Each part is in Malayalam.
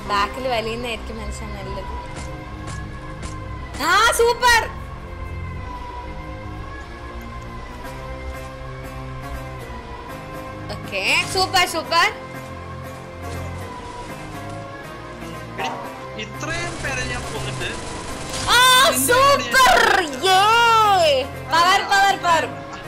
ബാക്കിൽ വലിയുന്നതായിരിക്കും മനുഷ്യൻ നല്ലത്. ആ സൂപ്പർ. Okay super super. ഇത്രയും പേരെ ഞാൻ കൊന്നിട്ട് സൂപ്പർ. Power power power.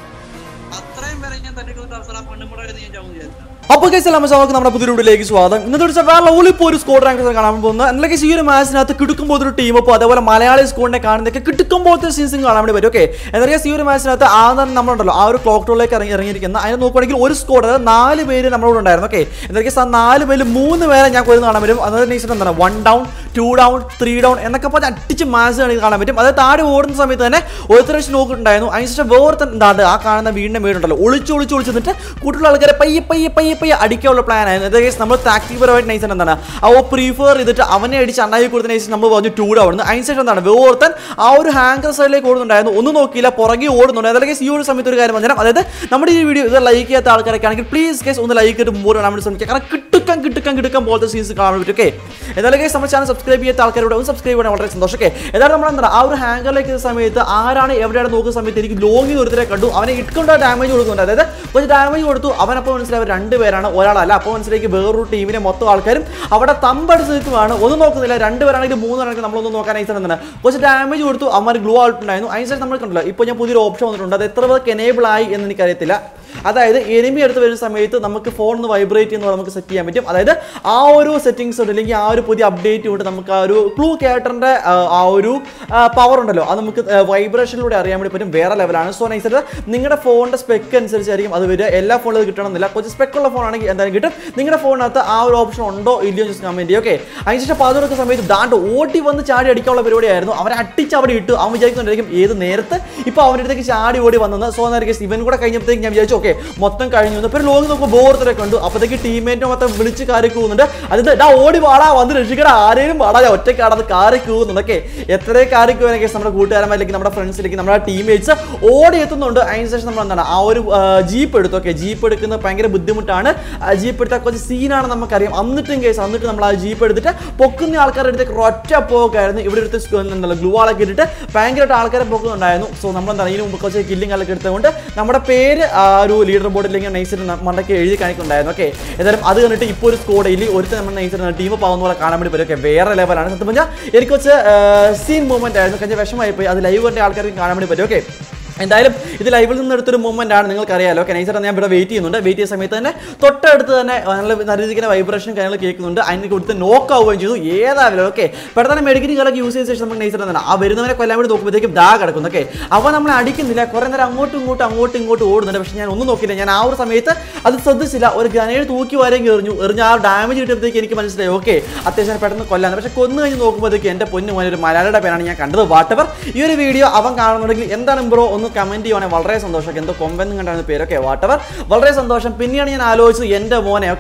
അത്രയും പേരെ ഞാൻ തട്ടിക്കൊണ്ടിട്ട് അവസരം പെണ്ണുമുടായിരുന്നു ഞാൻ ചാവും വിചാരിച്ചു. അപ്പോൾ കേസ് നമുക്ക് നമ്മുടെ പുതിയ വീഡിയോയിലേക്ക് സ്വാഗതം. ഇന്നത്തെ ദിവസം വേറെ ലെവലിൽ ഒരു സ്കോഡ് റാങ്ക് കാണാൻ പോകുന്നത്. എന്തൊക്കെ ഈ ഒരു മാച്ചിനകത്ത് കിടക്കുമ്പോൾ ഒരു ടീം ഇപ്പോൾ അതേപോലെ മലയാളി സ്കോഡിനെ കാണുന്നതൊക്കെ കിടക്കുമ്പോഴത്തെ സീസൺ കാണാൻ വേണ്ടി വരും. ഓക്കെ എന്തൊക്കെ ഈ ഒരു മാച്ചിനകത്ത് ആദ്യം നമ്മളുണ്ടല്ലോ ആ ഒരു ക്ലോക്ക് ടോളിലേക്ക് ഇറങ്ങിയിരിക്കുന്ന അതിനെ നോക്കുകയാണെങ്കിൽ ഒരു സ്കോഡ് അതായത് 4 പേര് നമ്മളോട് ഉണ്ടായിരുന്നു. ഓക്കെ എന്തൊക്കെ 4 പേരിൽ 3 പേരെ ഞാൻ കൊരുന്ന് കാണാൻ പറ്റും. അതായത് നെക്സ്റ്റ് എന്താണ് 1 ഡൗൺ 2 ഡൗൺ 3 ഡൗൺ എന്നൊക്കെ പറഞ്ഞ് അടിച്ച് മാച്ച് കാണാൻ പറ്റും. അതായത് താഴെ ഓടുന്ന സമയത്ത് തന്നെ ഒരുത്തര നോക്കിയിട്ടുണ്ടായിരുന്നു. അതിനുശേഷം വേറെ എന്താണ്ട് ആ കാണുന്ന വീടിന്റെ വീടുണ്ടല്ലോ ഒളിച്ച് നിന്നിട്ട് കൂട്ടുള്ള ആൾക്കാരെ പയ്യെ അടിക്കാനുള്ള പ്ലാൻ ആയിരുന്നു. അതായത് നമ്മൾ താക്ടികപരമായിട്ട് നൈസൻ എന്താണ് പ്രീഫർ ചെയ്തിട്ട് അവനെ അടിച്ച് അണ്ണായി കൊടുത്ത നൈസ് നമ്മൾ പറഞ്ഞു 2 ഡൗൺ. അതിനുശേഷം എന്താണ് വേർത്തൻ ആ ഒരു ഹാങ്കർ സൈഡിലേക്ക് ഓടുന്നുണ്ടായിരുന്നു. ഒന്നും നോക്കിയില്ല പുറകെ ഓടുന്നുണ്ട്. അതായത് ഈ ഒരു സമയത്ത് ഒരു കാര്യം പറഞ്ഞാൽ അതായത് നമ്മുടെ ഈ വീഡിയോ ഇത് ലൈക്ക് ചെയ്യാത്ത ആൾക്കാരൊക്കെ ആണെങ്കിൽ പ്ലീസ് കേസ് ഒന്ന് ലൈക്ക് ചെയ്തിട്ട് മുമ്പോട്ട് കാണാൻ വേണ്ടി ശ്രമിക്കുക. കാരണം കിട്ടുക്കാൻ പോലത്തെ സീൻസ് കാണാൻ പറ്റും. ഓക്കെ എന്നാലും കേസ് നമ്മുടെ ചാനൽ സബ്സ്ക്രൈബ് ചെയ്യാത്ത ആൾക്കാരോട് ഒന്ന് സബ്സ്ക്രൈബ് ചെയ്യാൻ വളരെ സന്തോഷം. ഓക്കെ ഏതായാലും നമ്മൾ എന്താണ് ആ ഒരു ഹാങ്കറിലേക്ക് സമയത്ത് ആരാണ് എവിടെയാണ് നോക്കുന്ന സമയത്ത് എനിക്ക് ലോങ്ങിൽ ഒരുത്തരെ കണ്ടു. അവനെ ഇട്ടുകൊണ്ട് ഡാമേജ് കൊടുക്കുന്നുണ്ട്. അതായത് കുറച്ച് ഡാമേജ് കൊടുത്തു. അവനപ്പോൾ മനസ്സിലായി 2 പേരാണ് ഒരാളല്ല. അപ്പോൾ മനസ്സിലേക്ക് വേറൊരു ടീമിനെ മൊത്തം ആൾക്കാരും അവിടെ തമ്പടിച്ച് നിൽക്കുകയാണ്. ഒന്നും നോക്കുന്നില്ല. 2 പേരാണെങ്കിൽ 3 പേരാണെങ്കിൽ നമ്മളൊന്നും നോക്കാനായിട്ട് എന്താണ് കുറച്ച് ഡാമേജ് കൊടുത്തു. അവന്മാർ ഗ്ലൂ ആയിട്ടുണ്ടായിരുന്നു. അതിനുശേഷം നമ്മൾ കണ്ടല്ലോ ഇപ്പോൾ ഞാൻ പുതിയൊരു ഓപ്ഷൻ വന്നിട്ടുണ്ട്. അത് എത്ര പേർക്ക് എനേബിൾ ആയി എന്ന് എനിക്കറിയത്തില്ല. അതായത് എനിമി എടുത്ത് വരുന്ന സമയത്ത് നമുക്ക് ഫോൺ ഒന്ന് വൈബ്രേറ്റ് ചെയ്യുന്നത് നമുക്ക് സെറ്റ് ചെയ്യാൻ പറ്റും. അതായത് ആ ഒരു സെറ്റിംഗ്സ് ഉണ്ട് അല്ലെങ്കിൽ ആ ഒരു പുതിയ അപ്ഡേറ്റ് കൊണ്ട് നമുക്ക് ആ ഒരു ക്ലൂ ക്യാരക്ടറിന്റെ ആ ഒരു പവർ ഉണ്ടല്ലോ അത് നമുക്ക് വൈബ്രേഷനിലൂടെ അറിയാൻ വേണ്ടി പറ്റും. വേറെ ലെവലാണ്. സോ നൈസായിട്ട് നിങ്ങളുടെ ഫോണിന്റെ സ്പെക്ക് അനുസരിച്ചായിരിക്കും അത് വരിക. എല്ലാ ഫോണിലും കിട്ടണമെന്നില്ല. കുറച്ച് സ്പെക്കുള്ള ഫോണാണെങ്കിൽ എന്തായാലും കിട്ടും. നിങ്ങളുടെ ഫോണിനകത്ത് ആ ഒരു ഓപ്ഷൻ ഉണ്ടോ ഇല്ലയോ ജസ്റ്റ് കമന്റ് ചെയ്യും. ഓക്കെ അതിനുശേഷം പാതുകൊടുക്കുന്ന സമയത്ത് ദാണ്ട് ഓടി വന്ന് ചാടി അടിക്കാനുള്ള പരിപാടിയായിരുന്നു. അവരെ അടിച്ച് അവിടെ ഇട്ടു. അവൻ വിചാരിക്കുന്നുണ്ടായിരിക്കും ഏത് നേരത്തെ ഇപ്പോൾ അവൻ്റെ അടുത്തേക്ക് ചാടി ഓടി വന്നത്. സോ എന്നായിരിക്കും ഇവൻ കൂടെ കഴിഞ്ഞപ്പോഴത്തേക്ക് ഞാൻ വിചാരിച്ചു ഓക്കെ മൊത്തം കഴിഞ്ഞു. ഇപ്പോൾ ലോങ് നോക്കുമ്പോൾ ബോർത്തരെ കണ്ടു. അപ്പോഴത്തേക്ക് ടീമേറ്റിനെ മൊത്തം വിളിച്ച് കാറി കൂവുന്നുണ്ട്. അതായത് ഓടി വാടാ വന്ന് രക്ഷിക്കടാ ആരെയും വാടാ ഞാൻ ഒറ്റക്കാടാത് കാറി കൂവുന്നുണ്ട്. ഓക്കെ എത്രയും കാറി കൂവാനൊക്കെ നമ്മുടെ കൂട്ടുകാരന്മാരിലേക്ക് നമ്മുടെ ഫ്രണ്ട്സിലേക്ക് നമ്മുടെ ടീമേറ്റ്സ് ഓടി എത്തുന്നുണ്ട്. അതിനുശേഷം നമ്മൾ എന്താണ് ആ ഒരു ജീപ്പ് എടുത്തു. ഓക്കെ ജീപ്പ് എടുക്കുന്നത് ഭയങ്കര ബുദ്ധിമുട്ടാണ്. ജീപ്പ് എടുത്താൽ കുറച്ച് സീനാണ് നമുക്കറിയാം. എന്നിട്ട് നമ്മൾ ആ ജീപ്പ് എടുത്തിട്ട് പൊക്കുന്ന ആൾക്കാരുടെ അടുത്തേക്ക് ഒറ്റ പോക്കായിരുന്നു. ഇവിടെ എടുത്ത് എന്താണ് ഗ്ലൂ ആളൊക്കെ ഇട്ടിട്ട് ഭയങ്കരമായിട്ട് ആൾക്കാരെ പൊക്കുന്നുണ്ടായിരുന്നു. സോ നമ്മൾ എന്താണ് ഇതിന് മുമ്പ് കുറച്ച് കില്ലിംഗ് ആളൊക്കെ എടുത്തുകൊണ്ട് നമ്മുടെ പേര് ആ ഒരു ലീഡർ ബോർഡിലേക്ക് നൈസിന് മണ്ടൊക്കെ എഴുതി കാണിക്കുന്നുണ്ടായിരുന്നു. ഓക്കെ ഏതായാലും അത് കണ്ടിട്ട് ഇപ്പോൾ ഒരു സ്കോഡിൽ ഒരുത്തൻ നമ്മൾ നൈസിന് ടീം പാവുന്ന പോലെ കാണാൻ വേണ്ടി പറ്റും. ഓക്കെ വേറെ ലെവലാണ്. സത്യം പറഞ്ഞാൽ എനിക്ക് കുറച്ച് സീൻ മൂവ്മെന്റ് ആയിരുന്നു. കഴിഞ്ഞ വിഷമമായി പോയി. അത് ലൈവ് കണ്ട ആൾക്കാർക്ക് കാണാൻ വേണ്ടി പറ്റും. ഓക്കെ എന്തായാലും ഇത് ലൈവിൽ നിന്ന് എടുത്തൊരു മൂവ്മെന്റ് ആണ് നിങ്ങൾക്കറിയാലോ. ഓക്കെ നൈസായിട്ട് ഞാൻ ഇവിടെ വെയിറ്റ് ചെയ്യുന്നുണ്ട്. വെയിറ്റ് ചെയ്യുന്ന സമയത്ത് തന്നെ തൊട്ടടുത്ത് തന്നെ നല്ല രീതിക്ക് വൈബ്രേഷൻ കാര്യങ്ങൾ കേൾക്കുന്നുണ്ട്. അതിന് കൊടുത്ത് നോക്ക് ആവുകയും ചെയ്തു. ഏതായാലും ഓക്കെ പെട്ടെന്ന് മെഡിക്കൽ കാലൊക്കെ യൂസ് ചെയ്ത ശേഷം നമുക്ക് നൈസായിട്ട് തന്നെ ആ വരുന്നവരെ കൊല്ലാൻ വേണ്ടി നോക്കുമ്പോഴത്തേക്കും ദാ കിടക്കുന്നു. ഓക്കെ അപ്പോൾ നമ്മൾ അടിക്കുന്നില്ല. കുറേ നേരം അങ്ങോട്ടും ഇങ്ങോട്ടും ഓടുന്നുണ്ട്. പക്ഷേ ഞാൻ ഒന്നും നോക്കില്ല. ഞാൻ ആ ഒരു സമയത്ത് അത് ശ്രദ്ധിച്ചില്ല. ഒരു ഗ്രനേഡ് തൂക്കി വരെയും എറിഞ്ഞ് ആ ഡാമേജ് കിട്ടിയപ്പോഴത്തേക്ക് എനിക്ക് മനസ്സിലായി ഓക്കെ അത്യാവശ്യം പെട്ടെന്ന് കൊല്ലാന്ന്. പക്ഷേ കൊന്നു കഴിഞ്ഞ് നോക്കുമ്പോഴത്തേക്ക് എൻ്റെ പൊന്നു മോനെ ഒരു മലയാളിയുടെ പേരാണ് ഞാൻ കണ്ടത്. വാട്ടവർ ഈ ഒരു വീഡിയോ അവൻ കാണുന്നുണ്ടെങ്കിൽ എന്താണ് ബ്രോ ഒന്ന് കമന്റ് ചെയ്യുവാണെങ്കിൽ വളരെ സന്തോഷം. എന്തോ കൊമ്പെന്നും കണ്ടാണ് പേരൊക്കെ വാട്ടവർ വളരെ സന്തോഷം. പിന്നെയാണ് ഞാൻ ആലോചിച്ചത് എൻ്റെ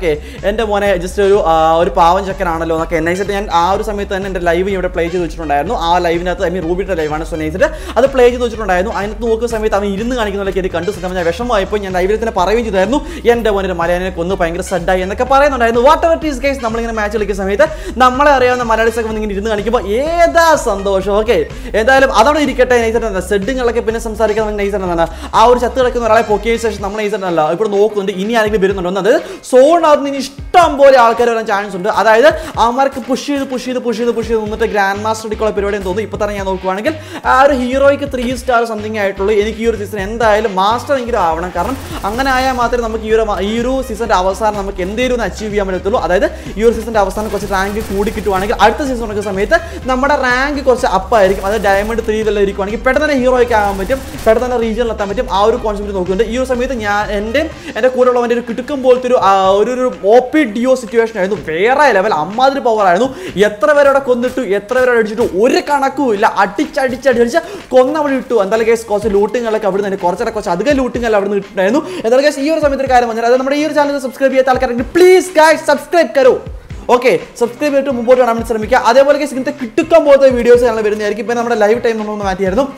മോനെ ജസ്റ്റ് ഒരു പാവം ചക്കനാണല്ലോ എന്നൊക്കെ നൈസായിട്ട് ഞാൻ ആ ഒരു സമയത്ത് തന്നെ എൻ്റെ ലൈവ് ഇവിടെ പ്ലേ ചെയ്ത് വെച്ചിട്ടുണ്ടായിരുന്നു. ആ ലൈവിനകത്ത് റൂബിയുടെ ലൈവാണ്. സോ നൈസായിട്ട് അത് പ്ലേ ചെയ്ത് വെച്ചിട്ടുണ്ടായിരുന്നു. അതിനകത്ത് നോക്കുന്ന സമയത്ത് അവൻ ഇരുന്ന് കാണിക്കുന്നതൊക്കെ എനിക്ക് കണ്ടു സമയം ഞാൻ വിഷമമായപ്പോൾ ഞാൻ ലൈവിൽ തന്നെ പറയുകയും ചെയ്തായിരുന്നു എൻ്റെ മോനെ മലയാളിനെ കൊന്ന് ഭയങ്കര സഡായി എന്നൊക്കെ പറയുന്നുണ്ടായിരുന്നു. വാട്ടവർ ടീസ് ഗൈസ് നമ്മളിങ്ങനെ മാച്ച് കളിക്കുന്ന സമയത്ത് നമ്മളെ അറിയാവുന്ന മലയാളീസൊക്കെ ഇങ്ങനെ ഇരുന്ന് കാണിക്കുമ്പോൾ ഏതാ സന്തോഷം. ഓക്കെ എന്തായാലും അതവിടെ ഇരിക്കട്ടെ. നൈസായിട്ട് സെഡിങ്ങളൊക്കെ പിന്നെ സംസാരിക്കാൻ നൈസായിട്ട് ആ ഒരു ചത്ത് കിടക്കുന്ന ഒരാളെ പൊക്കിയതിന് ശേഷം നമ്മൾ നൈസായിട്ടല്ല ഇപ്പോൾ നോക്കുന്നുണ്ട് ഇനി ആരെങ്കിലും വരുന്നുണ്ടോ. അതായത് സോണിനകത്ത് ഇനി ഇഷ്ടം പോലെ ആൾക്കാർ വരാൻ ചാൻസ് ഉണ്ട്. അതായത് അവന്മാർക്ക് പുഷ് ചെയ്ത് നിന്നിട്ട് ഗ്രാൻഡ് മാസ്റ്റർ എടുക്കുള്ള പരിപാടി എന്ന് തോന്നുന്നു. ഇപ്പോൾ തന്നെ ഞാൻ നോക്കുവാണെങ്കിൽ ആ ഒരു ഹീറോയ്ക്ക് 3 സ്റ്റാർ സംതിങ് ആയിട്ടുള്ളൂ. എനിക്ക് ഈ ഒരു സീസൺ എന്തായാലും മാസ്റ്റർ എങ്കിലും ആവണം. കാരണം അങ്ങനെ ആയാൽ മാത്രമേ നമുക്ക് ഈ ഒരു സീസണിന്റെ അവസാനം നമുക്ക് എന്തെങ്കിലും ഒന്ന് അച്ചീവ് ചെയ്യാൻ പറ്റത്തുള്ളൂ. അതായത് ഈ ഒരു സീസണിന്റെ അവസാനം കുറച്ച് റാങ്ക് കൂടി കിട്ടുവാണെങ്കിൽ അടുത്ത സീസൺ നടക്കുന്ന സമയത്ത് നമ്മുടെ റാങ്ക് കുറച്ച് അപ്പായിരിക്കും. അത് ഡയമണ്ട് 3 വല്ല ഇരിക്കുവാണെങ്കിൽ പെട്ടെന്ന് തന്നെ ഹീറോയ്ക്ക് ആകാൻ പറ്റും. പെട്ടെന്ന് തന്നെ റീജിയനിൽ എത്താൻ പറ്റും. ആ ഒരു കോൺസെപ്റ്റ് നോക്കുന്നുണ്ട്. ഈ ഒരു സമയത്ത് ഞാൻ എൻ്റെ കൂടെ ഉള്ളവൻ്റെ ഒരു കിട്ടുക്കും പോലത്തെ ഒരു OP DO സിറ്റുവേഷൻ ആയിരുന്നു. വേറെ ലെവൽ അമ്മാതിരി പവർ ആയിരുന്നു. എത്ര പേരോടെ കൊന്നിട്ടു എത്ര പേരോടെ അടിച്ചിട്ടു ഒരു കണക്കും ഇല്ല. അടിച്ച് കൊന്നവിടെ ഇട്ടു. എന്തായാലും കേസ് കുറച്ച് ലൂട്ടിങ്ങളൊക്കെ അവിടെ നിന്ന് കുറച്ച് അധികം ലൂട്ടിങ്ങൾ അവിടെ നിന്ന് കിട്ടുമായിരുന്നു. എന്തായാലും കേസ് ഈ ഒരു സമയത്ത് ഒരു കാര്യം പറഞ്ഞാൽ അത് നമ്മുടെ ഈ ഒരു ചാനൽ സബ്സ്ക്രൈബ് ചെയ്യാത്ത ആൾക്കാരെങ്കിൽ പ്ലീസ് ഗൈസ് സബ്സ്ക്രൈബ് കരോ. ഓക്കെ സബ്സ്ക്രൈബ് ചെയ്തിട്ട് മുമ്പോട്ട് കാണാൻ വേണ്ടി ശ്രമിക്കുക. അതേപോലെ ഇങ്ങനത്തെ കിട്ടുക്കാൻ പോലത്തെ വീഡിയോസ് ഞങ്ങൾ വരുന്നതായിരിക്കും. ഇപ്പം നമ്മുടെ ലൈവ് ടൈം ഒന്ന് മാറ്റിയായിരുന്നു.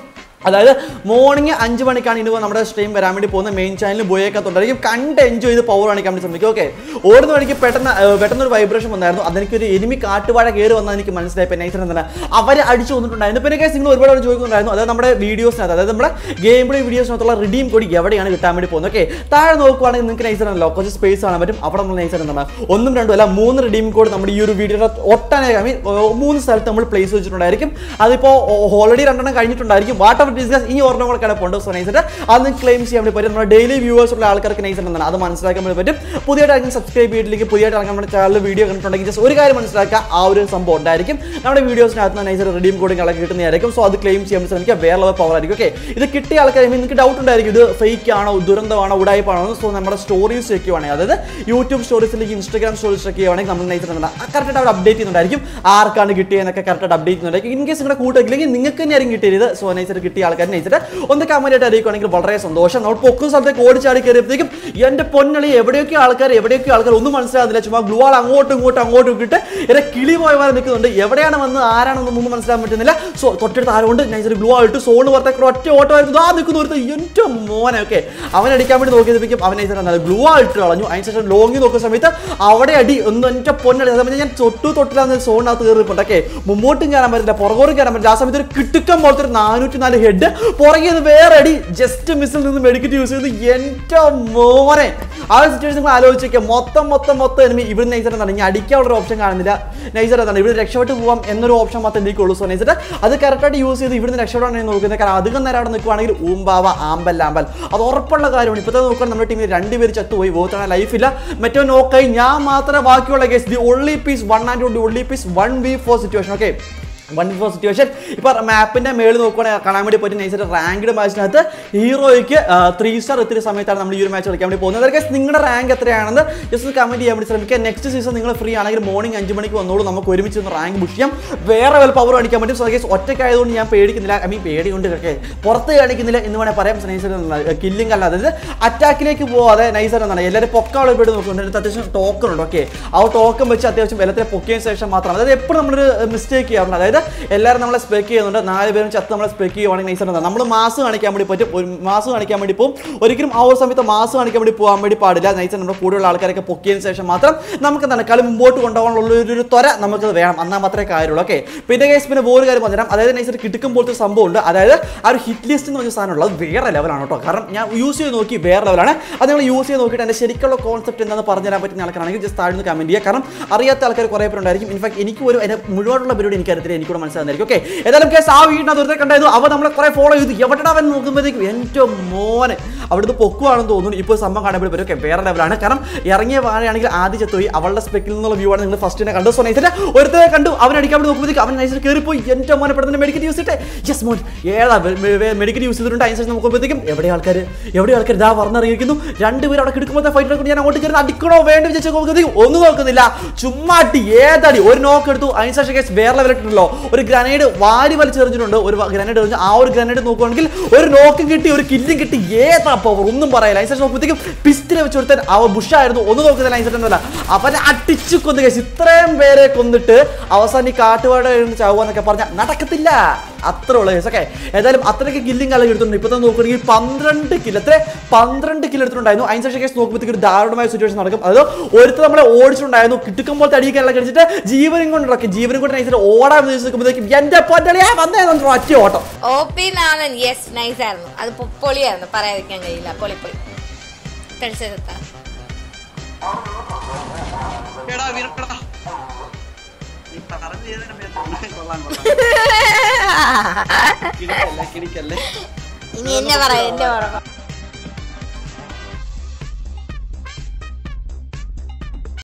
അതായത് മോർണിംഗ് 5 മണിക്കാണ് ഇനി നമ്മുടെ സ്ട്രീം വരാൻ വേണ്ടി പോകുന്ന മെയിൻ ചാനലിൽ ബോയേക്കത്തുണ്ടായിരിക്കും കണ്ട് എൻജോയ് ചെയ്ത് പവർ കാണിക്കാൻ വേണ്ടി ശ്രമിക്കും. ഓക്കെ, ഓടുന്ന വഴിക്ക് പെട്ടെന്ന് ഒരു വൈബ്രേഷൻ വന്നായിരുന്നു. അതെനിക്കൊരു എനിമി കാട്ടുവാഴ കയറി വന്നാൽ എനിക്ക് മനസ്സിലായി. പിന്നെ നൈസർ എന്താണ് അവരെ അടിച്ചു വന്നിട്ടുണ്ടായിരുന്നു. പിന്നെ നിങ്ങൾ ഒരുപാട് ചോദിക്കുന്നുണ്ടായിരുന്നു, അതായത് നമ്മുടെ വീഡിയോസിനകത്ത്, അതായത് നമ്മുടെ ഗെയിം പ്ലേ വീഡിയോസിനകത്തുള്ള റിഡീം കോഡ് എവിടെയാണ് കിട്ടാൻ വേണ്ടി പോകുന്നത്. ഓക്കെ, താഴെ നോക്കുവാണെങ്കിൽ നിങ്ങൾക്ക് നൈസർ ഉണ്ടല്ലോ കുറച്ച് സ്പേസ് കാണാൻ പറ്റും. അവിടെ നമ്മൾ നൈസർ എന്താണ് 1, 2 അല്ല 3 റിഡീം കോഡ് നമ്മുടെ ഈ ഒരു വീഡിയോയുടെ ഒട്ടനേകം 3 സ്ഥലത്ത് നമ്മൾ പ്ലേസ് വെച്ചിട്ടുണ്ടായിരിക്കും. അതിപ്പോൾ ഓൾറെഡി 2 എണ്ണം കഴിഞ്ഞിട്ടുണ്ടായിരിക്കും. വാട്ട് എവർ ഡിസ്കസ് ഈ ഒരെണ്ണം കൂടെ കിടപ്പുണ്ട്. സോ നൈസർ അത് ക്ലെയിം ചെയ്യാൻ വേണ്ടി പറ്റും. നമ്മുടെ ഡെയിലി വ്യൂവേഴ്സ് ഉള്ള ആൾക്കാർക്ക് നൈസർ എന്താണ് അത് മനസ്സിലാക്കാൻ വേണ്ടി പറ്റും. പുതിയതായിട്ട് സബ്സ്ക്രൈബ് ചെയ്തില്ലെങ്കിൽ പുതിയതായിട്ട് നമ്മുടെ ചാനൽ വീഡിയോ കണ്ടിട്ടുണ്ടെങ്കിൽ ജസ്റ്റ് ഒരു കാര്യം മനസ്സിലാക്കുക, ആ ഒരു സംഭവം ഉണ്ടായിരിക്കും. നമ്മുടെ വീഡിയോസിനകത്ത് നൈസർ റിഡീം കോഡിങ് കളൊക്കെ കിട്ടുന്നതായിരിക്കും. സോ അത് ക്ലെയിം ചെയ്യാൻ ശ്രമിക്കുക, വേറെ ലെവൽ പവർ ആയിരിക്കും. ഓക്കെ, ഇത് കിട്ടിയ ആൾക്കാർ നിങ്ങൾക്ക് ഡൗട്ട് ഉണ്ടായിരിക്കും, ഇത് ഫേക്ക് ആണോ, ദുരന്തമാണോ, ഉടായ്പാണോ. സോ നമ്മുടെ സ്റ്റോറീസ് ചെക്ക് ചെയ്യുവാണെങ്കിൽ, അതായത് യൂട്യൂബ് സ്റ്റോറീസിലേക്ക് ഇൻസ്റ്റാഗ്രാം സ്റ്റോറീസ് ചെക്ക് ചെയ്യുവാണെങ്കിൽ നമ്മൾ നൈസർ എന്താണ് കറക്റ്റായിട്ട് അവിടെ അപ്ഡേറ്റ് ചെയ്യുന്നുണ്ടായിരിക്കും. ആർക്കാണ് കിട്ടിയെന്നൊക്കെ കറക്റ്റായിട്ട് അപ്ഡേറ്റ് ചെയ്യുന്നുണ്ടായിരിക്കും. ഇൻ കേസ് നിങ്ങളുടെ കൂട്ടില്ലെങ്കിൽ നിങ്ങൾക്ക് തന്നെ ആയിരിക്കും കിട്ടിയത്. സോ നൈസർ കിട്ടിയ ആൾക്കാർ നൈസർ ഒന്ന് കമന്റ് ആയിട്ട് അറിയിക്കുകയാണെങ്കിൽ വളരെ സന്തോഷം. നമ്മൾ പൊക്കുന്ന സ്ഥലത്തേക്ക് ഓടിച്ചാടി കയറിയപ്പോഴത്തേക്കും എൻ്റെ പൊന്നളി എവിടെയൊക്കെ ആൾക്കാർ ഒന്നും മനസ്സിലാകുന്നില്ല. ചുമ്മാ ഗ്ലൂവാൾ അങ്ങോട്ടും ഇട്ടിട്ട് എന്റെ കിളി പോയ പോലെ നിൽക്കുന്നുണ്ട്. എവിടെയാണ് വന്ന് ആരാണെന്നൊന്നും ഒന്നും മനസ്സിലാക്കാൻ പറ്റുന്നില്ല. സോ തൊട്ടടുത്ത് ആരുകൊണ്ട് നൈസർ ഗ്ലൂ ഇട്ട് സോണ് പുറത്തേക്ക് ഒറ്റ ഓട്ടമായിരുന്നു. ആ നിൽക്കുന്ന ഒരുത്ത് എൻ്റെ മോനെ. ഓക്കെ, അവനടിക്കാൻ വേണ്ടി നോക്കിയപ്പോഴേക്കും അവൻ നൈസർ ഗ്ലൂ ഇട്ട് കളഞ്ഞു. അതിനുശേഷം ലോങ്ങി നോക്കുന്ന സമയത്ത് അവിടെ അടി ഒന്ന് എൻ്റെ പൊന്നളി. അതേപോലെ ഞാൻ തൊട്ടില്ലാന്ന് സോണിനകത്ത് കയറിയിട്ടുണ്ട്. ഓക്കെ, മുമ്പോട്ടും കയറാൻ പറ്റില്ല, പുറകോട്ടും കയറാൻ പറ്റില്ല. ആ സമയത്ത് ഒരു കിട്ടുക്കം പോലത്തെ 404 ഹെഡ് പുറകെ വേറെ അടി ജസ്റ്റ് മിസ്സിൽ നിന്ന് മെഡിക്കറ്റ് യൂസ് ചെയ്ത് എൻ്റെ മോനെ. ആ ഒരു സിറ്റുവേഷൻ നിങ്ങൾ ആലോചിച്ചേക്കാം. മൊത്തം എനിമി ഇവിടെ നൈസർ എന്താണ് ഇനി അടിക്കാനുള്ള ഒരു ഓപ്ഷൻ കാണുന്നില്ല. നൈസർ എന്താണ് ഇവിടെ രക്ഷപ്പെട്ട് പോകാം എന്നൊരു ഓപ്ഷൻ മാത്രമേ എനിക്കുള്ളൂ. സോ നൈസർ അത് കറക്റ്റായിട്ട് യൂസ് ചെയ്ത് ഇവിടുന്ന് രക്ഷപ്പെടാൻ നോക്കുന്നത്. കാരണം അധികം നേരം അവിടെ നിൽക്കുവാണെങ്കിൽ ഊമ്പാവ ആമ്പൽ അത് ഉറപ്പുള്ള കാര്യമാണ്. ഇപ്പോഴത്തെ നോക്കുകയാണെങ്കിൽ നമ്മുടെ ടീമിൽ 2 പേര് ചത്തുപോയി. ബോത്താണ് ലൈഫില്ല, മറ്റോ നോക്കായി ഞാൻ മാത്രമേ ബാക്കിയുള്ള case. The only piece 1 and only piece 1v4 situation. Okay, 1v4 situation. ഇപ്പോൾ മാപ്പിന്റെ മേളിൽ നോക്കുകയാണെങ്കിൽ കാണാൻ വേണ്ടി പറ്റും നൈസർ റാങ്ക്ഡ് മാച്ചിനകത്ത് ഹീറോയ്ക്ക് 3 സ്റ്റാർ എത്തിയ സമയത്താണ് നമ്മൾ ഈ ഒരു മാച്ച് കളിക്കാൻ വേണ്ടി പോകുന്നത്. അതൊക്കെ നിങ്ങളുടെ റാങ്ക് എത്രയാണെന്ന് ജസ്റ്റ് കമന്റ് ചെയ്യാൻ വേണ്ടി ശ്രമിക്കുക. നെക്സ്റ്റ് സീസൺ നിങ്ങൾ ഫ്രീ ആണെങ്കിൽ മോർണിംഗ് 5 മണിക്ക് വന്നോളൂ, നമുക്ക് ഒരുമിച്ച് ഒന്ന് റാങ്ക് പുഷ് ചെയ്യാം, വേറെ ലെവൽ പവർ കാണിക്കാൻ പറ്റും. സോ ഗൈസ് ഒറ്റയ്ക്കായതുകൊണ്ട് ഞാൻ പേടിക്കുന്നില്ല, പേടിയുണ്ട് പുറത്ത് കാണിക്കുന്നില്ല എന്ന് വേണേൽ പറയാം. നൈസർ കില്ലിംഗ് അല്ല, അതായത് അറ്റാക്കിലേക്ക് പോകാതെ നൈസർ എന്താണ് എല്ലാവരും പൊക്കാളെ പോയിട്ട് നോക്കുന്നുണ്ട്. അത്യാവശ്യം ടോക്കൺ ഉണ്ട്. ഓക്കെ, ആ ടോക്കൺ വെച്ച് അത്യാവശ്യം വെള്ളത്തിലെ പൊക്കിയതിന് ശേഷം മാത്രം, അതായത് എപ്പോഴും നമ്മളൊരു മിസ്റ്റേക്ക് ചെയ്യാറുണ്ട്. അതായത് എല്ലാവരും നമ്മളെ സ്പെക്ക് ചെയ്യുന്നുണ്ട്, 4 പേരും ചത്ത് നമ്മളെ സ്പെക്ക് ചെയ്യുവാണെങ്കിൽ നൈസർ എന്താണ് നമ്മൾ മാസ് കാണിക്കാൻ വേണ്ടി പറ്റും. ഒരു മാസ് കാണിക്കാൻ വേണ്ടി പോകും. ഒരിക്കലും ആ ഒരു സമയത്ത് മാസ് കാണിക്കാൻ വേണ്ടി പോകാൻ വേണ്ടി പാടില്ല. നൈസർ നമ്മുടെ കൂടെയുള്ള ആൾക്കാരൊക്കെ പൊക്കിയതിന് ശേഷം മാത്രം നമുക്ക് എന്താണ് കളി മുമ്പോട്ട് കൊണ്ടുപോകാനുള്ള ഒരു ത്വര നമുക്കത് വേണം, എന്നാൽ മാത്രമേ കാര്യമുള്ളൂ. ഓക്കെ, പിന്നെ കേസ് പിന്നെ വേറെ കാര്യം പറഞ്ഞുതരാം. അതായത് നൈസർ കിട്ടുമ്പോഴത്തെ സംഭവം ഉണ്ട്. അതായത് ആ ഒരു ഹിറ്റ് ലിസ്റ്റ് എന്ന് പറഞ്ഞ സാധനം ഉള്ളത് വേറെ ലെവലാണ് കേട്ടോ. കാരണം ഞാൻ യൂസ് ചെയ്ത് നോക്കി വേറെ ലെവലാണ്. അത് നിങ്ങൾ യൂസ് ചെയ്ത് നോക്കിയിട്ട് എൻ്റെ ശരിക്കുള്ള കോൺസെപ്റ്റ് എന്താണെന്ന് പറഞ്ഞുതരാൻ പറ്റുന്ന ആൾക്കാരാണെങ്കിൽ ജസ്റ്റ് താഴ്ന്ന് കമന്റ് ചെയ്യുക. കാരണം അറിയാത്ത ആൾക്കാർ കുറേ പേരുണ്ടായിരിക്കും. ഇൻഫാക്ട് എനിക്ക് ഒരു അതിൻ്റെ മുഴുവനുള്ള പരിപാടി എനിക്കറിയത്തില്ല, എനിക്കൂടെ മനസ്സിലാകുന്നതായിരിക്കും. ഓക്കെ, ഏതായാലും കേസ് ആ വീടിനകത്ത് വെറുതെ കണ്ടായിരുന്നു. അവ നമ്മളെ കുറെ ഫോളോ ചെയ്തു. എവിടെ അവൻ നോക്കുമ്പോഴത്തേക്കും എൻ്റെ മോനെ അവിടുന്ന് പൊക്കുവാണെന്ന് തോന്നുന്നു. ഇപ്പോൾ സംഭവം കാണാൻ പറ്റും. ഓക്കെ, വേറെ ലെവലാണ്. കാരണം ഇറങ്ങിയ വാഴയാണെങ്കിൽ ആദ്യം ചെത്തുപോയി. അവളുടെ സ്പെക്കിൽ നിന്നുള്ള വ്യൂ ആണ് നിങ്ങൾ ഫസ്റ്റിനെ കണ്ടു. സോ നൈസർ ഒരുത്തരെ കണ്ടു, അവൻ അടിക്കാൻ വേണ്ടി നോക്കുമ്പോഴത്തേക്ക് അവൻ നൈസർ കയറിപ്പോയി. എൻ്റെ മോനെ പെട്ടെന്ന് മെഡിക്കറ്റ് യൂസ് ചെയ്തിട്ട് യെസ് മോൻ ഏതാ മെഡിക്കറ്റ് യൂസ് ചെയ്തിട്ടുണ്ട്. അതിനുശേഷം നോക്കുമ്പോഴത്തേക്കും എവിടെ ആൾക്കാർ ഇതാ പറഞ്ഞിറങ്ങിയിരിക്കുന്നു. 2 പേര് അവിടെ കിടക്കുമ്പോഴത്തെ ഫൈറ്റ് എടുക്കും. ഞാൻ അങ്ങോട്ട് കയറി അടിക്കണോ വേണ്ടി വിചാരിച്ചു നോക്കുമ്പോഴത്തേക്കും ഒന്നും നോക്കുന്നില്ല, ചുമ്മാട്ടി ഏതടി ഒരു നോക്ക് എടുത്തു. അതിനുശേഷം കേസ് വേറെ ലെവലിട്ടുണ്ടല്ലോ ഒരു ഗ്രനേഡ് വാരി വലിച്ചെറിഞ്ഞിട്ടുണ്ട്. ഒരു ഗ്രനേഡ് എറിഞ്ഞു. ആ ഒരു ഗ്രനേഡ് നോക്കുകയാണെങ്കിൽ ഒരു നോക്കും കിട്ടി, ഒരു കില്ലും കിട്ടി. ഏതാ പവർ ഒന്നും പറയില്ല. അതിനുശേഷം നോക്കുമ്പോഴത്തേക്കും പിസ്റ്റൽ വെച്ച് കൊടുത്താൽ അവ ബുഷായിരുന്നു. ഒന്നും നോക്കുന്നില്ല. അതിനുശേഷം അവനെ അടിച്ചു കൊന്നു. കേസ് ഇത്രയും പേരെ കൊന്നിട്ട് അവസാനം ഈ കാട്ടുപാട് ചാവുക പറഞ്ഞാൽ നടക്കത്തില്ല. അത്ര ഉള്ള കേസ്. ഓക്കെ, ഏതായാലും അത്രയ്ക്ക് കില്ലിംഗ് കളി എടുത്തിട്ടുണ്ട്. ഇപ്പൊ തന്നെ നോക്കുകയാണെങ്കിൽ 12 കില്ല് എടുത്തിട്ടുണ്ടായിരുന്നു. അതിനുശേഷം കേസ് നോക്കുമ്പോഴത്തേക്ക് ഒരു ദാരുണമായ സിറ്റുവേഷൻ നടക്കും. അതായത് ഒരുത്തർ നമ്മളെ ഓടിച്ചിട്ടുണ്ടായിരുന്നു. കിട്ടുമ്പോൾ തടിയൊക്കെ കഴിച്ചിട്ട് ജീവനും കൊണ്ട് നൈസർ ഓടാൻ നിൽക്കുമ്പോഴത്തേക്കും എന്റെ പൊന്നളിയാ വന്നേ ഒറ്റ ഓട്ടം. യെസ് നൈസ് ആയിരുന്നു. അത് പൊളിയായിരുന്നു, പറയാതിരിക്കാൻ കഴിയില്ല. പൊളി ഇനി എന്നെ പറയാം.